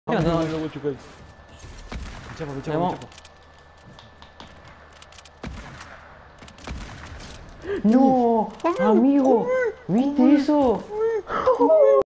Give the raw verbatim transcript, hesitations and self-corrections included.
Mira, Amigo, no, luego, chicos. Me chapa, me chapa, me Vamos. chapa. No, amigo, ¿viste eso?